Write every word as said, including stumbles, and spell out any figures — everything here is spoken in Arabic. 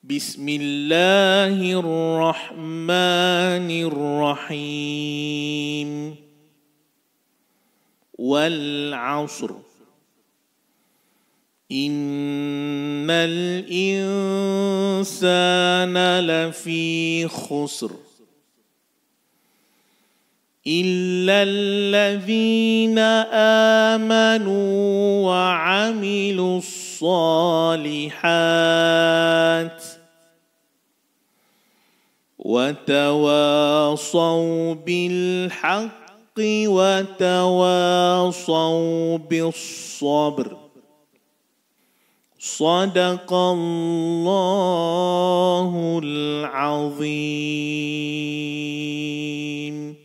بسم الله الرحمن الرحيم والعصر إن الإنسان لفي خسر إلا الذين آمنوا وعملوا الصالحات وتواصوا بالحق وتواصوا بالصبر صدق الله العظيم.